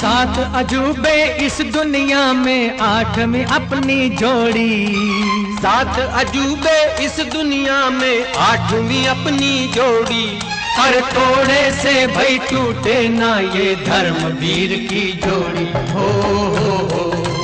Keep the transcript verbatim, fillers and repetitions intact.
सात अजूबे इस दुनिया में आठवीं अपनी जोड़ी। सात अजूबे इस दुनिया में आठवीं अपनी जोड़ी। और थोड़े से भाई टूटे ना ये धर्मवीर की जोड़ी। हो हो हो